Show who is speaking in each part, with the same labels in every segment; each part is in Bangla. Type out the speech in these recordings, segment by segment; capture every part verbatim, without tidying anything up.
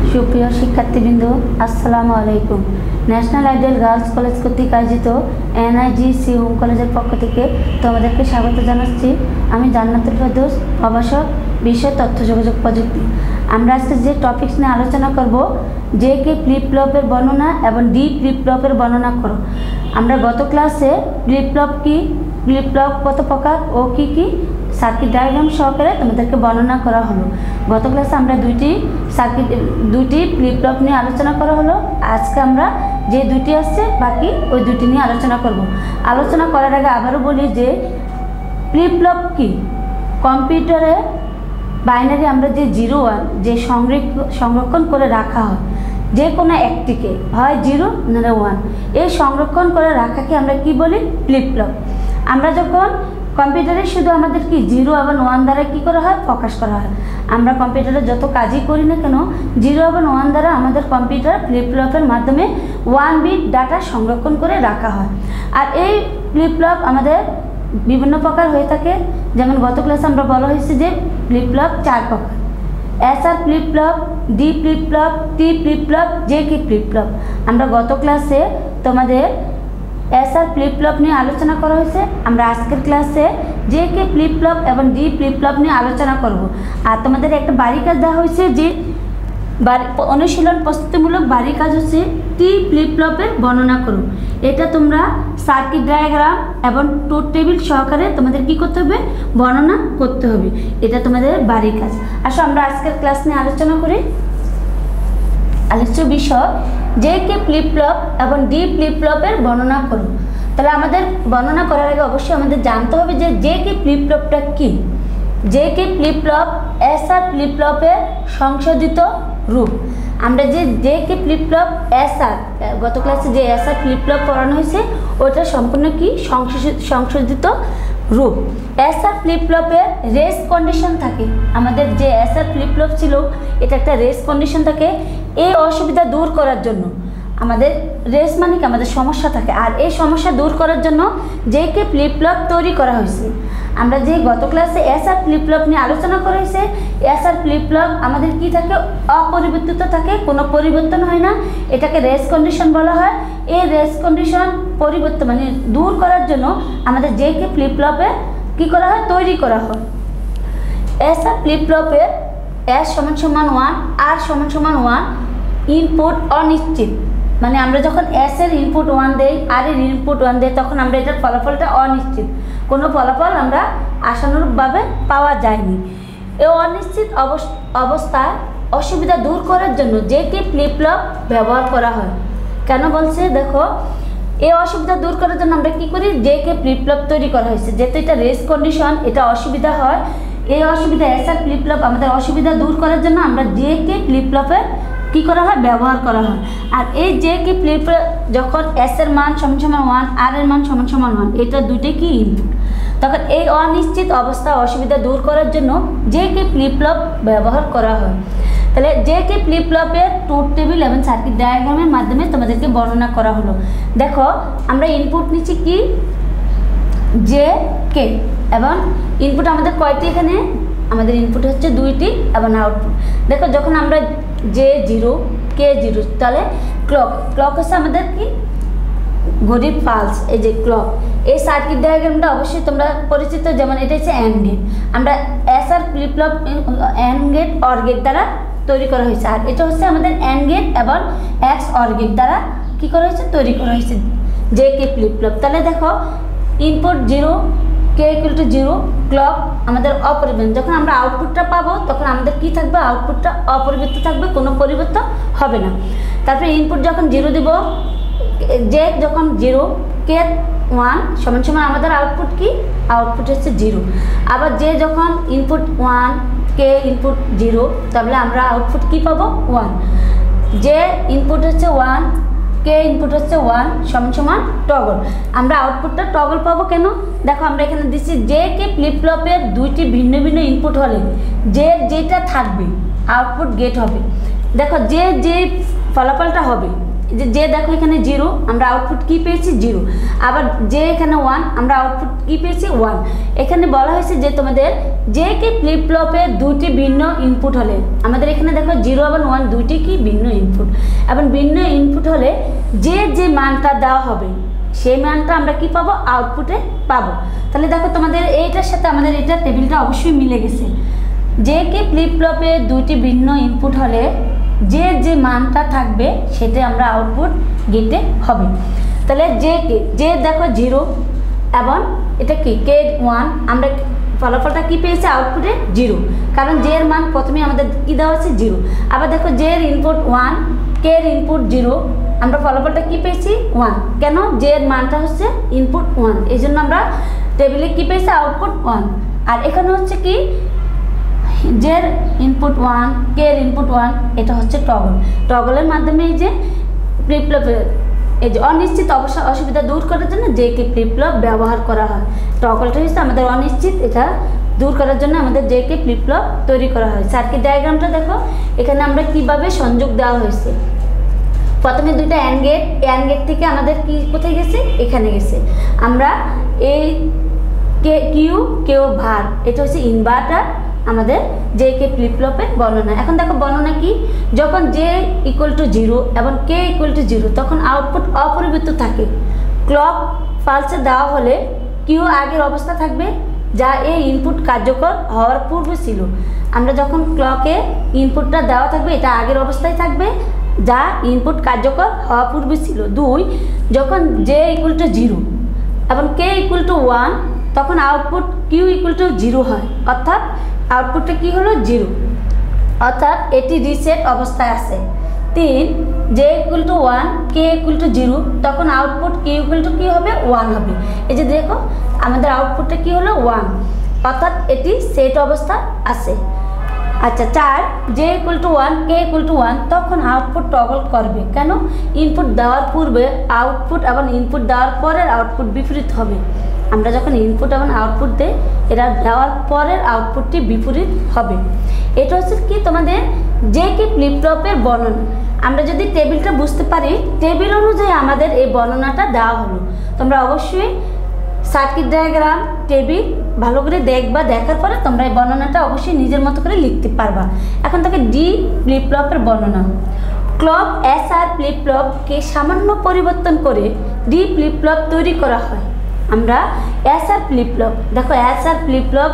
Speaker 1: সুপ্রিয় শিক্ষার্থীবৃন্দ, আসসালামু আলাইকুম। ন্যাশনাল আইডিয়াল গার্লস কলেজ কর্তৃক আয়োজিত এনআইজিসি হোম কলেজের পক্ষ থেকে তোমাদেরকে স্বাগত জানাচ্ছি। আমি জান্নাতুল ফেরদৌস, প্রভাষক, বিষয় তথ্য যোগাযোগ প্রযুক্তি। আমরা আজকে যে টপিকস নিয়ে আলোচনা করব, জে কে ফ্লিপ ফ্লপের বর্ণনা এবং ডি ফ্লিপ ফ্লপের বর্ণনা করো। আমরা গত ক্লাসে ফ্লিপ ফ্লপ কি, ফ্লিপ ফ্লপ কত প্রকার ও কি কি সার্কিট ডায়াগ্রাম সহকারে তোমাদেরকে বর্ণনা করা হলো। গত ক্লাসে আমরা দুইটি সার্কিট দুইটি ফ্লিপ ফ্লপ নিয়ে আলোচনা করা হলো। আজকে আমরা যে দুইটি আসছে বাকি ওই দুইটি নিয়ে আলোচনা করব। আলোচনা করার আগে আবারও বলি যে ফ্লিপ ফ্লপ কি, কম্পিউটারে বাইনারি আমরা যে জিরো ওয়ান যে সংরক্ষণ করে রাখা হয়, যে কোনো একটিকে হয় জিরো না ওয়ান, এই সংরক্ষণ করে রাখাকে আমরা কি বলি, ফ্লিপ ফ্লপ। আমরা যখন কম্পিউটারে শুধু আমাদের কি জিরো এবং ওয়ান দ্বারা কী করা হয়, প্রকাশ করা হয়। আমরা কম্পিউটারে যত কাজই করি না কেন, জিরো এবং ওয়ান দ্বারা আমাদের কম্পিউটার ফ্লিপ ফ্লপের মাধ্যমে ওয়ান বিট ডাটা সংরক্ষণ করে রাখা হয়। আর এই ফ্লিপ ফ্লপ আমাদের বিভিন্ন প্রকার হয়ে থাকে। যেমন গত ক্লাসে আমরা বলা হয়েছে যে ফ্লিপ ফ্লপ চার প্রকার: S R flip flop, D flip flop, T flip flop, J K flip flop. আমরা গত ক্লাসে তোমাদের এস আর ফ্লিপ ফ্লপ নিয়ে আলোচনা করা হয়েছে। আমরা আজকের ক্লাসে জে কে ফ্লিপ ফ্লপ এবং ডি ফ্লিপ ফ্লপ নিয়ে আলোচনা করব। আর তোমাদের একটা বাড়ি কাজ দেওয়া হয়েছে, যে বাড়ি অনুশীলন প্রস্তুতিমূলক বাড়ি কাজ হচ্ছে টি ফ্লিপ ফ্লপের বর্ণনা করো। এটা তোমরা সার্কিট ডায়াগ্রাম এবং ট্রুথ টেবিল সহকারে তোমাদের কি করতে হবে, বর্ণনা করতে হবে। এটা তোমাদের বাড়ির কাজ। আসো আমরা আজকের ক্লাস নিয়ে আলোচনা করি। আলোচ্য বিষয় জে কে ফ্লিপ ফ্লপ এবং ডি ফ্লিপ ফ্লপের বর্ণনা করো। তাহলে আমাদের বর্ণনা করার আগে অবশ্যই আমাদের জানতে হবে যে জে কে ফ্লিপ ফ্লপটা কী। J K flip flop S R flip ফ্লপের সংশোধিত রূপ। আমরা যে J K flip flop S R গত ক্লাসে যে এস আর ফ্লিপ ফ্লপ পড়ানো হয়েছে, ওটা সম্পূর্ণ কি সংশোধিত রূপ। এস আর ফ্লিপ ফ্লপের রেস কন্ডিশন থাকে। আমাদের যে এস আর ফ্লিপ ফ্লপ ছিল, এটা একটা রেস কন্ডিশন থাকে। এই অসুবিধা দূর করার জন্য আমাদের রেস মানে কি আমাদের সমস্যা থাকে, আর এই সমস্যা দূর করার জন্য জে কে ফ্লিপ ফ্লপ তৈরি করা হয়েছে। আমরা যে গত ক্লাসে এস আর ফ্লিপ ফ্লপ নিয়ে আলোচনা করা হয়েছে, এস আর ফ্লিপ ফ্লপ আমাদের কি থাকে, অপরিবর্তিত থাকে, কোনো পরিবর্তন হয় না। এটাকে রেস কন্ডিশন বলা হয়। এই রেস কন্ডিশন পরিবর্তন মানে দূর করার জন্য আমাদের জে কে ফ্লিপ ফ্লপে কী করা হয়, তৈরি করা হয়। এস আর ফ্লিপ ফ্লপের এস সমান সমান ওয়ান, আর সমান সমান ওয়ান, ইনপুট অনিশ্চিত। মানে আমরা যখন এস এর ইনপুট ওয়ান দেই, আর এর ইনপুট ওয়ান দেই, তখন আমরা এটার ফলাফলটা অনিশ্চিত, কোনো ফলাফল আমরা আশানুরূপভাবে পাওয়া যায়নি। এই অনিশ্চিত অবস্থায় অসুবিধা দূর করার জন্য জে কে ফ্লিপ ফ্লপ ব্যবহার করা হয়। কেন বলছে দেখো, এই অসুবিধা দূর করার জন্য আমরা কী করি, জে কে ফ্লিপ ফ্লপ তৈরি করা হয়েছে। যেহেতু এটা রেস কন্ডিশন, এটা অসুবিধা হয়। এই অসুবিধা এস আর ফ্লিপ ফ্লপ আমাদের অসুবিধা দূর করার জন্য আমরা জে কে ফ্লিপ ফ্লপের কী করা হয়, ব্যবহার করা হয়। আর এই জে কে ফ্লিপ ফ্লপ যখন এস এর মান সমান সমান ওয়ান, আর এর মান সমান সমান ওয়ান, এটা দুটোই কি ইনপুট, তখন এই অনিশ্চিত অবস্থা অসুবিধা দূর করার জন্য জে কে ফ্লিপ ফ্লপ ব্যবহার করা হয়। তাহলে জে কে ফ্লিপ ফ্লপের ট্রুথ টেবিল এবং সার্কিট ডায়াগ্রামের মাধ্যমে তোমাদেরকে বর্ণনা করা হলো। দেখো আমরা ইনপুট নিচ্ছি কি, জে কে, এবং ইনপুট আমাদের কয়টি, এখানে আমাদের ইনপুট হচ্ছে দুইটি এবং আউটপুট। দেখো যখন আমরা জে জিরো, কে জিরো, তাহলে ক্লক ক্লক হচ্ছে আমাদের কি, ঘড়ির পালস। এই যে ক্লক, এই সার্কিট ডায়াগ্রামটা অবশ্যই তোমরা পরিচিত। যেমন এটা হচ্ছে অ্যান্ড গেট। আমরা S R flip flop and gate, or gate দ্বারা তৈরি করা হয়েছে। আর এটা হচ্ছে আমাদের অ্যান্ড গেট এবং এক্স অর গেট দ্বারা কী করা হয়েছে, তৈরি করা হয়েছে জে কে ফ্লিপ ফ্লপ। তাহলে দেখো input zero, K equal to zero, clock আমাদের অপরিবর্তন। যখন আমরা আউটপুটটা পাবো তখন আমাদের কি থাকবে, আউটপুটটা অপরিবর্তিত থাকবে, কোনো পরিবর্তন হবে না। তারপরে ইনপুট যখন জিরো দিব, জে যখন জিরো, কে ওয়ান সমান সমান আমাদের আউটপুট কি, আউটপুট হচ্ছে জিরো। আবার জে যখন input one, K input zero, তাহলে আমরা আউটপুট কি পাবো, ওয়ান। জে ইনপুট হচ্ছে ওয়ান, কে ইনপুট হচ্ছে ওয়ান, সমান সমান টগল। আমরা আউটপুটটা টগল পাবো কেন, দেখো আমরা এখানে দিচ্ছি জে কে ফ্লিপ ফ্লপের দুইটি ভিন্ন ভিন্ন ইনপুট হলে যে যেটা থাকবে আউটপুট গেট হবে। দেখো যে যে ফলাফলটা হবে যে যে দেখো এখানে জিরো, আমরা আউটপুট কি পেয়েছি জিরো। আবার যে এখানে ওয়ান, আমরা আউটপুট কি পেয়েছি ওয়ান। এখানে বলা হয়েছে যে তোমাদের যে কি ফ্লিপ ফ্লপে দুটি ভিন্ন ইনপুট হলে, আমাদের এখানে দেখো জিরো এবং ওয়ান দুইটি কি ভিন্ন ইনপুট, এবং ভিন্ন ইনপুট হলে যে যে মানটা দেওয়া হবে সেই মানটা আমরা কি পাবো আউটপুটে পাবো। তাহলে দেখো তোমাদের এইটার সাথে আমাদের এটা টেবিলটা অবশ্যই মিলে গেছে। যে কি ফ্লিপ ফ্লপে দুইটি ভিন্ন ইনপুট হলে যে যে মানটা থাকবে সেটা আমরা আউটপুট গেটে হবে। তাহলে যে কে যে দেখো জিরো এবং এটা কি কে ওয়ান, আমরা ফলাফলটা কি পেয়েছি আউটপুটে জিরো, কারণ যে এর মান প্রথমে আমাদের কি দেওয়া আছে জিরো। আবার দেখো যে এর ইনপুট ওয়ান, কে এর ইনপুট জিরো, আমরা ফলাফলটা কি পেয়েছি ওয়ান। কেন? যে এর মানটা হচ্ছে ইনপুট ওয়ান, এই জন্য আমরা টেবিলে কি পেয়েছি আউটপুট ওয়ান। আর এখানে হচ্ছে কি জের ইনপুট ওয়ান, কে এর ইনপুট ওয়ান, এটা হচ্ছে টগল। টগলের মাধ্যমে এই যে ফ্লিপ ফ্লপের এই যে অনিশ্চিত অবস্থা অসুবিধা দূর করার জন্য যে কে ফ্লিপ ফ্লপ ব্যবহার করা হয়। টগলটা হচ্ছে আমাদের অনিশ্চিত, এটা দূর করার জন্য আমাদের যে কে ফ্লিপ ফ্লপ তৈরি করা হয়। সার্কিট ডায়াগ্রামটা দেখো, এখানে আমরা কিভাবে সংযোগ দেওয়া হয়েছে। প্রথমে দুইটা অ্যান্ড গেট, অ্যান্ড গেট থেকে আমাদের কি কোথায় গেছে এখানে গেছে। আমরা এই কে কিউ কেউ ভার, এটা হচ্ছে ইনভার্টার আমাদের জে কে ফ্লিপ ফ্লপের বর্ণনা। এখন দেখো বর্ণনা কি, যখন জে ইকুয়াল টু জিরো এবং কে ইকুয়াল টু জিরো তখন আউটপুট অপরিবর্তিত থাকে। ক্লক পালসে দেওয়া হলে কিউ আগের অবস্থা থাকবে যা এই ইনপুট কার্যকর হওয়ার পূর্বে ছিল। আমরা যখন ক্লকে ইনপুটটা দেওয়া থাকবে এটা আগের অবস্থায় থাকবে যা ইনপুট কার্যকর হওয়া পূর্বে ছিল। দুই, যখন জে ইকুয়াল টু জিরো এবং কে ইকুয়াল টু ওয়ান তখন output Q equal to zero হয়, অর্থাৎ আউটপুটটা কি হলো জিরো, অর্থাৎ এটি রিসেট অবস্থায় আছে। তিন, J equal to one, K equal to zero তখন আউটপুট কিউ ইকুয়াল টু কী হবে ওয়ান হবে। এই যে দেখো আমাদের আউটপুটটা কি হলো ওয়ান, অর্থাৎ এটি সেট অবস্থা আছে। আচ্ছা চার, J equal to one, K equal to one তখন আউটপুট টগল করবে। কেন? ইনপুট দেওয়ার পূর্বে আউটপুট এবং ইনপুট দেওয়ার পরের আউটপুট বিপরীত হবে। আমরা যখন ইনপুট এবং আউটপুট দিই এরা দেওয়ার পরের আউটপুটটি বিপরীত হবে। এটা হচ্ছে কি তোমাদের যে কি ফ্লিপ ফ্লপের বর্ণনা। আমরা যদি টেবিলটা বুঝতে পারি, টেবিল অনুযায়ী আমাদের এই বর্ণনাটা দেওয়া হলো। তোমরা অবশ্যই সার্কিট ডায়াগ্রাম টেবিল ভালো করে দেখবা, দেখার পরে তোমরা এই বর্ণনাটা অবশ্যই নিজের মতো করে লিখতে পারবা। এখন থেকে ডি ফ্লিপ ফ্লপের বর্ণনা। ক্লক এস আর ফ্লিপ ফ্লপকে সামান্য পরিবর্তন করে ডি ফ্লিপ ফ্লপ তৈরি করা হয়। আমরা এস আর ফ্লিপ ফ্লপ দেখো এস আর ফ্লিপ ফ্লপ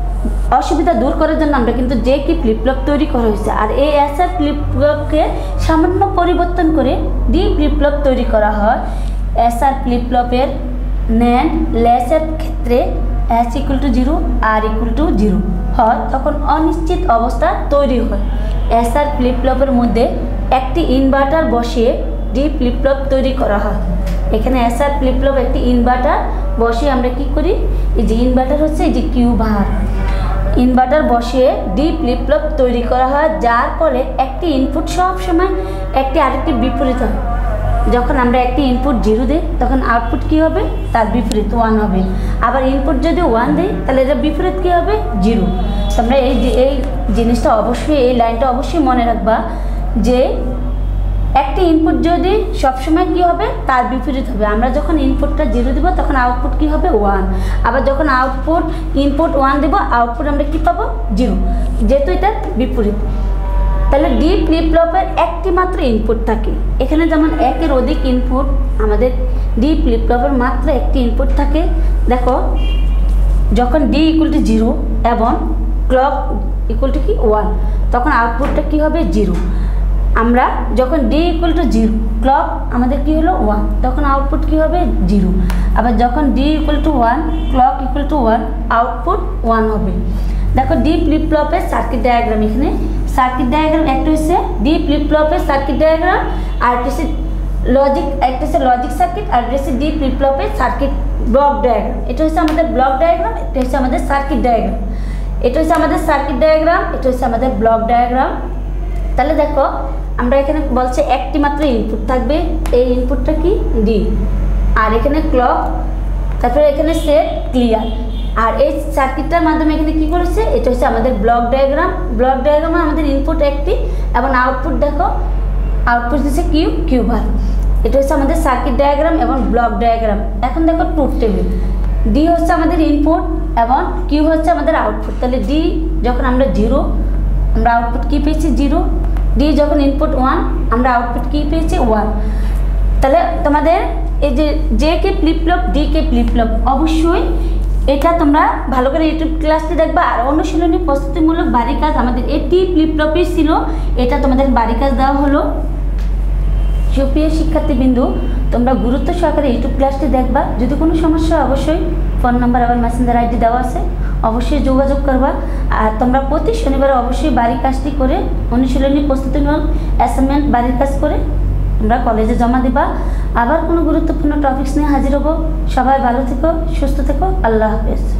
Speaker 1: অসুবিধা দূর করার জন্য আমরা কিন্তু যে কি ফ্লিপ ফ্লপ তৈরি করা হয়েছে। আর এই এস আর ফ্লিপ ফ্লপকে সামান্য পরিবর্তন করে ডি ফ্লিপ ফ্লপ তৈরি করা হয়। এস আর ফ্লিপ ফ্লপের ন্যান্ড লেসের ক্ষেত্রে S equal to zero R equal to zero হয় তখন অনিশ্চিত অবস্থা তৈরি হয়। এস আর ফ্লিপ ফ্লপের মধ্যে একটি ইনভার্টার বসিয়ে ডি ফ্লিপ ফ্লপ তৈরি করা হয়। এখানে এস আর ফ্লিপ ফ্লপ একটি ইনভার্টার বসিয়ে আমরা কি করি, এই যে ইনভার্টার হচ্ছে এই যে কিউ ভার, ইনভার্টার বসিয়ে ডি ফ্লিপ ফ্লপ তৈরি করা হয়, যার ফলে একটি ইনপুট সব সময় একটি আরেকটি বিপরীত হয়। যখন আমরা একটি ইনপুট জিরো দিই তখন আউটপুট কী হবে তার বিপরীত ওয়ান হবে। আবার ইনপুট যদি ওয়ান দিই তাহলে এর বিপরীত কী হবে জিরো। তোমরা এই এই জিনিসটা অবশ্যই এই লাইনটা অবশ্যই মনে রাখবা যে একটি ইনপুট যদি সবসময় কী হবে তার বিপরীত হবে। আমরা যখন ইনপুটটা জিরো দেবো তখন আউটপুট কী হবে ওয়ান। আবার যখন আউটপুট ইনপুট ওয়ান দেবো আউটপুট আমরা কী পাবো জিরো, যেহেতু এটার বিপরীত। তাহলে ডি ফ্লিপ ফ্লপের একটি মাত্র ইনপুট থাকে। এখানে যেমন একের অধিক ইনপুট, আমাদের ডি ফ্লিপ ফ্লপের মাত্র একটি ইনপুট থাকে। দেখো যখন ডি ইকুয়াল টু জিরো এবং ক্লক ইকুয়াল টু কি ওয়ান তখন আউটপুটটা কী হবে জিরো। আমরা যখন D equal to zero clock আমাদের কী হলো ওয়ান তখন আউটপুট কী হবে জিরো। আবার যখন D equal to one clock equal to one output one হবে। দেখো ডি ফ্লিপ ফ্লপের সার্কিট ডায়াগ্রাম, এখানে সার্কিট ডায়াগ্রাম একটা হচ্ছে ডি ফ্লিপ ফ্লপের সার্কিট ডায়াগ্রাম, আর একটা হচ্ছে লজিক একটা হচ্ছে লজিক সার্কিট, আর একটা হচ্ছে ডি ফ্লিপ ফ্লপের সার্কিট ব্লক ডায়াগ্রাম। এটা হচ্ছে আমাদের ব্লক ডায়াগ্রাম, এটা হচ্ছে আমাদের সার্কিট ডায়াগ্রাম। এটা হচ্ছে আমাদের সার্কিট ডায়াগ্রাম, এটা হচ্ছে আমাদের ব্লক ডায়াগ্রাম। তাহলে দেখো আমরা এখানে বলছে একটি মাত্র ইনপুট থাকবে, এই ইনপুটটা কি ডি, আর এখানে ক্লক, তারপরে এখানে সেট ক্লিয়ার। আর এই সার্কিটটার মাধ্যমে এখানে কি করেছে, এটা হচ্ছে আমাদের ব্লক ডায়াগ্রাম। ব্লক ডায়াগ্রামে আমাদের ইনপুট একটি এবং আউটপুট দেখো আউটপুট দিচ্ছে কিউ কিউ বার। এটা হচ্ছে আমাদের সার্কিট ডায়াগ্রাম এবং ব্লক ডায়াগ্রাম। এখন দেখো ট্রুথ টেবিল। ডি হচ্ছে আমাদের ইনপুট এবং কিউ হচ্ছে আমাদের আউটপুট। তাহলে ডি যখন আমরা জিরো, আমরা আউটপুট কী পেয়েছি জিরো। ডি যখন ইনপুট ওয়ান, আমরা আউটপুট কী পেয়েছি ওয়ান। তাহলে তোমাদের এই যে J K flip flop, D K flip flop, অবশ্যই এটা তোমরা ভালো করে ইউটিউব ক্লাসটি দেখবা। আর অনুশীলনী প্রস্তুতিমূলক বাড়ি কাজ আমাদের এটি ফ্লিপ ফ্লপই ছিল, এটা তোমাদের বাড়ি কাজ দেওয়া হলো। সুপ্রিয় শিক্ষার্থীবৃন্দু, তোমরা গুরুত্ব সহকারে ইউটিউব ক্লাসটি দেখবা। যদি কোনো সমস্যা হয় অবশ্যই ফোন নাম্বার আবার মেসেঞ্জার আইডি দেওয়া আছে, অবশ্যই যোগাযোগ করবা। আর তোমরা প্রতি শনিবারে অবশ্যই বাড়ির কাজটি করে অনুশীলনী প্রস্তুতিমূলক অ্যাসাইনমেন্ট বাড়ির কাজ করে তোমরা কলেজে জমা দিবা। আবার কোনো গুরুত্বপূর্ণ টপিকস নিয়ে হাজির হব। সবাই ভালো থেকো, সুস্থ থেকো, আল্লাহ হাফেজ।